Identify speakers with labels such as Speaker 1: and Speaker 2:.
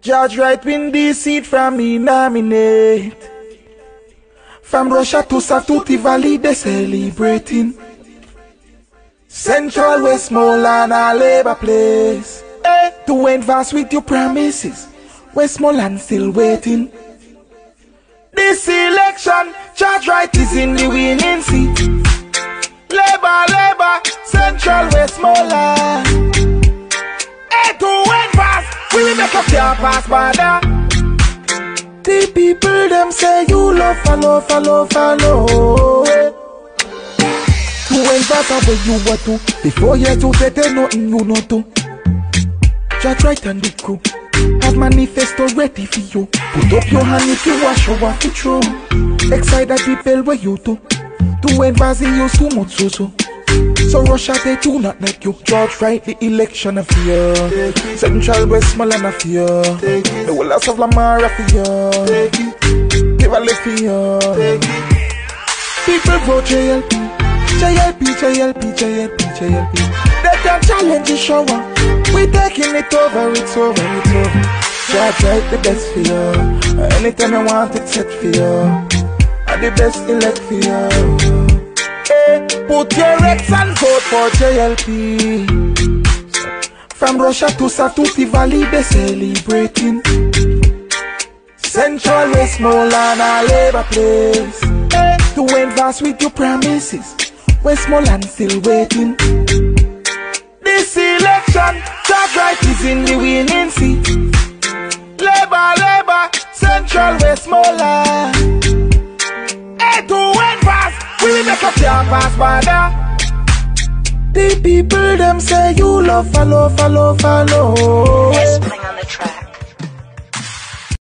Speaker 1: Judge right win this seat from me nominate. From Russia to South to the Valley they celebrating. Central Westmoreland a Labour place. To advance with your promises, Westmoreland still waiting. This election, Judge right is in the winning seat. Labour, Central Westmoreland. To advance, we will make up your pass border. The people them say you love follow. To advance where you want to, before you to better nothing you know to. Judge right and the crew have manifesto ready for you. Put up your hand if you want show off the true. Excited people where you to advance in you so much so. So Russia they do not like you. Judge right the election of fear. Central Westmoreland of fear. The whole house of Lamar of fear. Give a lift fear. People vote JLP. They can challenge the shower. We taking it over, it's over. Judge right the best for you. Anytime you want it set for you. And the best elect for you. Put your X and vote for JLP. From Russia to South to the Valley they celebrating. Central Westmoreland a Labour place. To advance with your promises, Westmoreland still waiting. This election, Judge right is in the winning seat. Labour, Central Westmoreland. To advance, we will make up your pass border. The people them say you love follow.